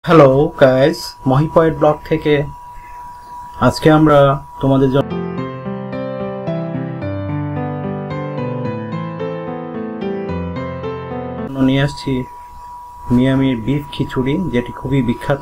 Hello guys, মহিপয়েড blog থেকে আজকে আমরা তোমাদের জন্য নিয়ে আসছি মিয়ামির বিফ খিচুড়ি, যেটি খুবই বিখ্যাত,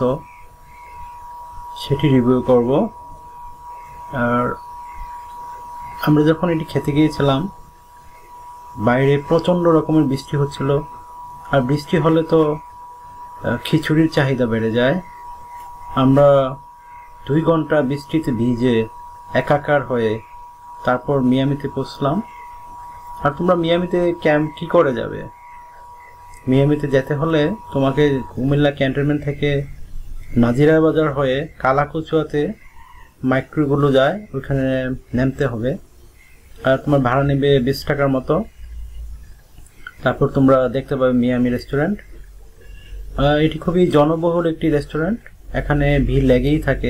সেটি রিভিউ করব। আর আমরা যখন এটি খেতে গিয়েছিলাম, বাইরে প্রচণ্ড রকমের বৃষ্টি হচ্ছিল, আর বৃষ্টি হলে তো খিচুড়ির চাহিদা বেড়ে যায়। আমরা 2 ঘন্টা বৃষ্টিতে ভিজে একাকার হয়ে তারপর মিয়ামিতে পৌঁছলাম। আর তোমরা মিয়ামিতে ক্যাম্প কি করে যাবে? মিয়ামিতে যেতে হলে তোমাকে কুমিল্লা ক্যান্টনমেন্ট থেকে নাজিরা বাজার হয়ে কালাকুচুয়াতে মাইক্রোগুলো যায়, ওইখানে নামতে হবে। আর তোমার ভাড়া নেবে 20 টাকার মতো। তারপর তোমরা দেখতে পাবে মিয়ামি রেস্টুরেন্ট। এটি খুবই জনবহুল একটি রেস্টুরেন্ট, এখানে ভিড় লেগেই থাকে।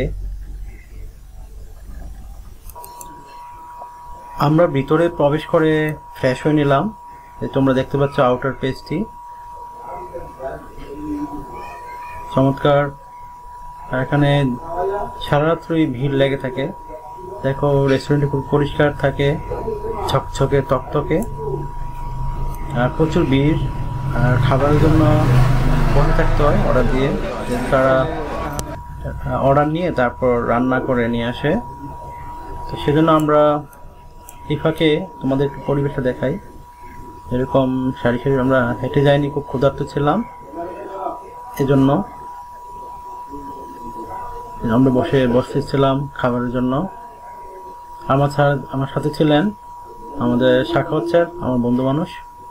আমরা ভিতরে প্রবেশ করে ফ্রেশ হয়ে নিলাম। তোমরা দেখতে পাচ্ছ আউটার পেজটি চমৎকার। এখানে সারা রাত্রই ভিড় লেগে থাকে। দেখো, রেস্টুরেন্টে খুব পরিষ্কার থাকে, ছকছকে তকতকে, আর প্রচুর ভিড়। আর খাবারের জন্য বসে থাকতে হয় অর্ডার দিয়ে, তারা অর্ডার নিয়ে তারপর রান্না করে নিয়ে আসে। তো সেজন্য আমরা এই ফাঁকে তোমাদের একটু পরিবেশটা দেখাই। এরকম সারি সারি আমরা হেঁটে যাইনি, খুব ক্ষুধার্ত ছিলাম, এজন্য আমরা বসেছিলাম খাবারের জন্য। আমার সাথে ছিলেন আমাদের শাখা স্যার, আমার বন্ধু মানুষ।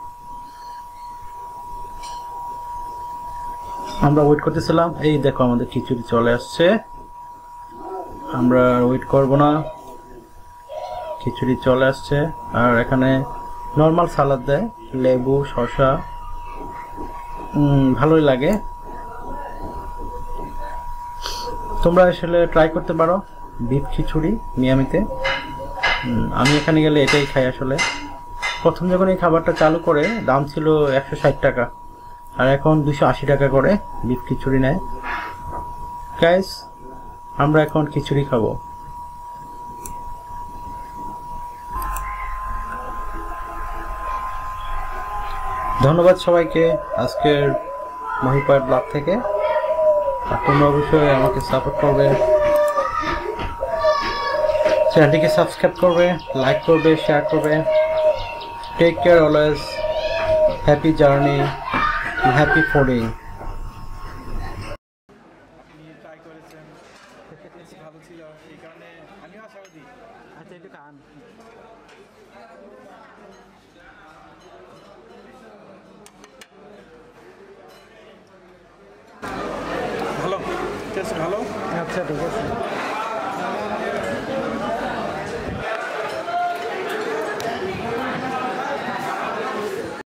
আমরা ওয়েট করতেছিলাম। এই দেখো, আমাদের খিচুড়ি চলে আসছে। আমরা ওয়েট করব না, খিচুড়ি চলে আসছে। আর এখানে নর্মাল সালাদ দেয়, লেবু, শসা, ভালোই লাগে। তোমরা আসলে ট্রাই করতে পারো বিফ খিচুড়ি মিয়ামিতে। আমি এখানে গেলে এটাই খাই আসলে। প্রথম যখন এই খাবারটা চালু করে দাম ছিল 160 টাকা, আর এখন 280 টাকা করে বিফ খিচুড়ি নেয়। গাইস, আমরা এখন খিচুড়ি খাবো। ধন্যবাদ সবাইকে আজকের মহিপয়েড ব্লগ থেকে। আর তোমরা অবশ্যই আমাকে সাপোর্ট করবে, চ্যানেলটিকে সাবস্ক্রাইব করবে, লাইক করবে, শেয়ার করবে। Take care always, happy journey, happy fooding. ভালো ছিল, এই কারণে আমিও আশাবাদী। আচ্ছা, একটু খান। ভালো টেস্ট, ভালো। আচ্ছা, ঠিক আছে।